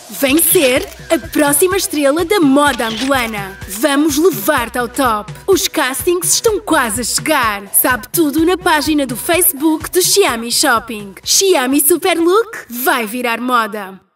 Vem ser a próxima estrela da moda angolana. Vamos levar-te ao top. Os castings estão quase a chegar. Sabe tudo na página do Facebook do Xiami Shopping. Xiami Super Look vai virar moda.